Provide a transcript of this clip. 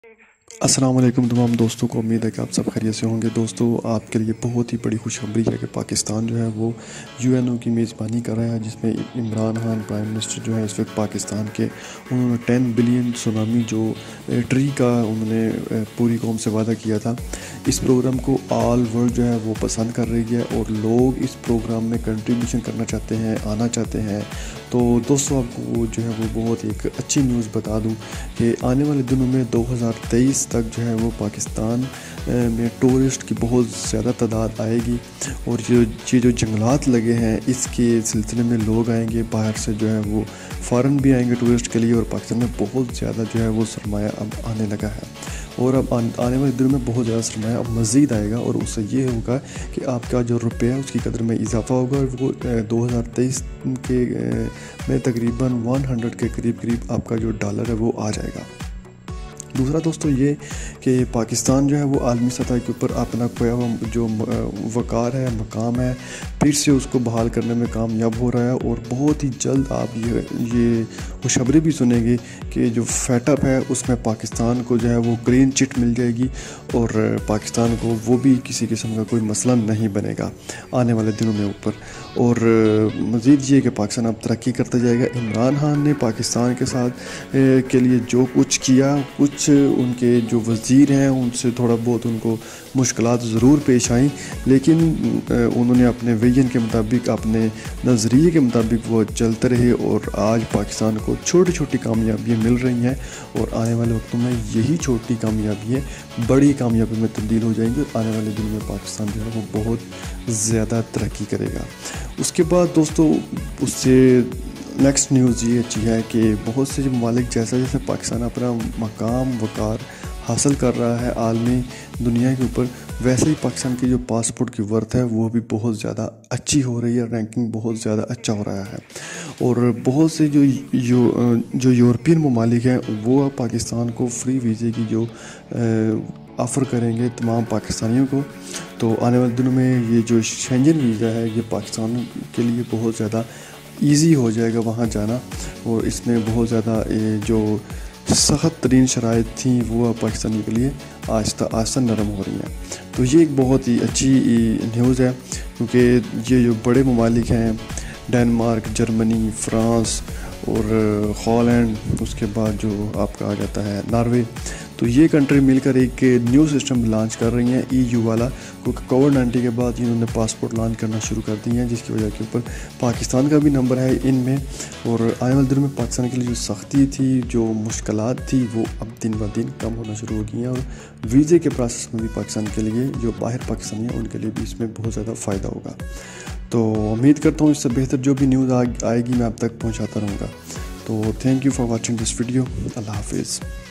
अस्सलाम वालेकुम तमाम दोस्तों को। उम्मीद है कि आप सब खैरियत से होंगे। दोस्तों, आपके लिए बहुत ही बड़ी खुशखबरी है कि पाकिस्तान जो है वो यूएनओ की मेज़बानी कर रहा है, जिसमें इमरान खान प्राइम मिनिस्टर जो है इस वक्त पाकिस्तान के। उन्होंने 10 बिलियन सुनामी जो ट्री का उन्होंने पूरी कौम से वादा किया था, इस प्रोग्राम को ऑल वर्ल्ड जो है वो पसंद कर रही है और लोग इस प्रोग्राम में कंट्रीब्यूशन करना चाहते हैं, आना चाहते हैं। तो दोस्तों, आपको जो है वो बहुत एक अच्छी न्यूज़ बता दूं कि आने वाले दिनों में 2023 तक जो है वो पाकिस्तान में टूरिस्ट की बहुत ज़्यादा तादाद आएगी और ये जो जंगलात लगे हैं इसके सिलसिले में लोग आएंगे बाहर से, जो है वो फ़ॉरेन भी आएंगे टूरिस्ट के लिए, और पाकिस्तान में बहुत ज़्यादा जो है वो सरमाया अब आने लगा है। और अब आने वाले दिनों में बहुत ज़्यादा सरमाया अब मज़ीद आएगा और उससे ये होगा कि आपका जो रुपया है उसकी कदर में इजाफा होगा और वो 2023 के में तकरीबन 100 के करीब आपका जो डॉलर है वो आ जाएगा। दूसरा दोस्तों ये कि पाकिस्तान जो है वो आलमी सतह के ऊपर अपना खोया हुआ जो वक़ार है, मकाम है, फिर से उसको बहाल करने में कामयाब हो रहा है। और बहुत ही जल्द आप ये खुशखबरी भी सुनेंगे कि जो फैटअप है उसमें पाकिस्तान को जो है वो ग्रीन चिट मिल जाएगी और पाकिस्तान को वो भी किसी किस्म का कोई मसला नहीं बनेगा आने वाले दिनों में ऊपर। और मज़ीद ये कि पाकिस्तान अब तरक्की करता जाएगा। इमरान खान ने पाकिस्तान के साथ के लिए जो कुछ किया, कुछ उनके जो वज़ीर हैं उनसे थोड़ा बहुत उनको मुश्किलात ज़रूर पेश आई, लेकिन उन्होंने अपने विजन के मुताबिक, अपने नज़रिए के मुताबिक वो चलते रहे और आज पाकिस्तान को छोटी छोटी कामयाबियाँ मिल रही हैं और आने वाले वक्तों में यही छोटी कामयाबियाँ बड़ी कामयाबी में तब्दील हो जाएंगी और आने वाले दिनों में पाकिस्तान जो है वो बहुत ज़्यादा तरक्की करेगा। उसके बाद दोस्तों, उससे नेक्स्ट न्यूज़ ये अच्छी है कि बहुत से ममालिक जैसा जैसे पाकिस्तान अपना मकाम वक़ार हासिल कर रहा है आलमी दुनिया के ऊपर, वैसे ही पाकिस्तान की जो पासपोर्ट की वर्थ है वो भी बहुत ज़्यादा अच्छी हो रही है, रैंकिंग बहुत ज़्यादा अच्छा हो रहा है। और बहुत से जो यूरोपियन ममालिक हैं वो अब पाकिस्तान को फ्री वीज़े की जो ऑफ़र करेंगे तमाम पाकिस्तानियों को। तो आने वाले दिनों में ये जो शेंजन वीज़ा है ये पाकिस्तान के लिए बहुत ज़्यादा ईज़ी हो जाएगा वहाँ जाना, और इसमें बहुत ज़्यादा जो सख्त तरीन शराइत थी वो पाकिस्तानी के लिए आहिस्ता आहिस्ता नरम हो रही हैं। तो ये एक बहुत ही अच्छी न्यूज़ है, क्योंकि ये जो बड़े ममालिक हैं डेनमार्क, जर्मनी, फ्रांस और हॉलैंड, उसके बाद जो आपका आ जाता है नॉर्वे, तो ये कंट्री मिलकर एक न्यू सिस्टम लॉन्च कर रही हैं ईयू वाला, क्योंकि कोविड-19 के बाद इन्होंने पासपोर्ट लॉन्च करना शुरू कर दिए हैं, जिसकी वजह के ऊपर पाकिस्तान का भी नंबर है इनमें। और आने वाले दिनों में पाकिस्तान के लिए जो सख्ती थी, जो मुश्किलात थी, वो अब दिन ब दिन कम होना शुरू हो गई हैं और वीज़े के प्रोसेस में भी पाकिस्तान के लिए, जो बाहर पाकिस्तानी हैं उनके लिए भी इसमें बहुत ज़्यादा फ़ायदा होगा। तो उम्मीद करता हूँ इससे बेहतर जो भी न्यूज़ आएगी मैं आप तक पहुँचाता रहूँगा। तो thank you for watching this video. अल्लाह हाफिज़।